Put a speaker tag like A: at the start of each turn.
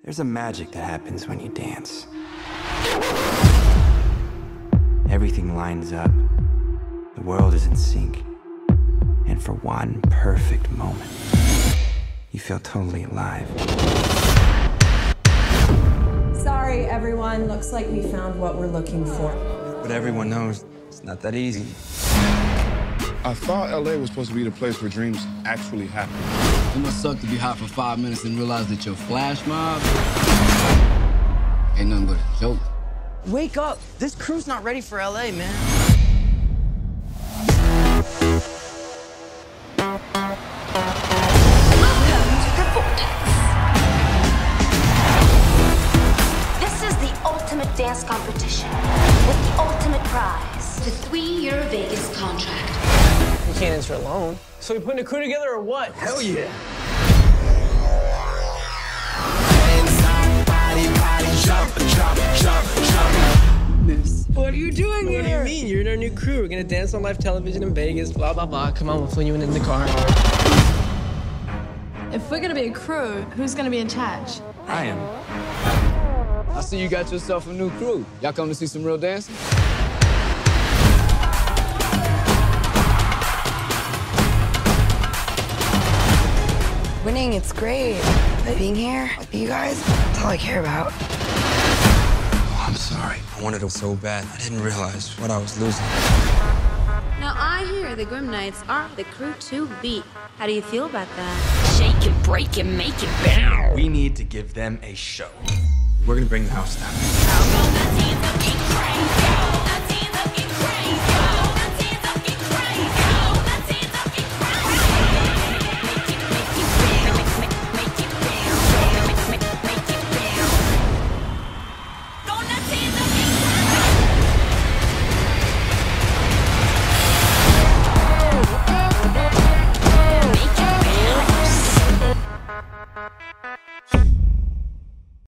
A: There's a magic that happens when you dance. Everything lines up. The world is in sync. And for one perfect moment, you feel totally alive.
B: Sorry, everyone. Looks like we found what we're looking for.
A: But everyone knows it's not that easy.
C: I thought LA was supposed to be the place where dreams actually happen.
D: It must suck to be hot for 5 minutes and realize that your flash mob ain't nothing but a joke.
E: Wake up! This crew's not ready for LA, man.
F: Welcome to the Vortex. This is the ultimate dance competition with the ultimate prize. The 3-year Vegas contract.
E: You can't enter alone. So we putting a crew together or what? Hell yeah! What are you doing here? What do you mean? You're in our new crew. We're gonna dance on live television in Vegas, blah, blah, blah. Come on, we'll fill you in the car.
G: If we're gonna be a crew, who's gonna be in charge?
A: I am.
D: I see you got yourself a new crew. Y'all come to see some real dancing?
H: Winning, it's great. But being here with you guys, that's all I care about.
A: Oh, I'm sorry. I wanted it so bad. I didn't realize what I was losing.
I: Now, I hear the Grim Knights are the crew to beat. How do you feel about that?
F: Shake it, break it, make it bounce.
A: We need to give them a show. We're gonna bring the house down.
F: How about that team?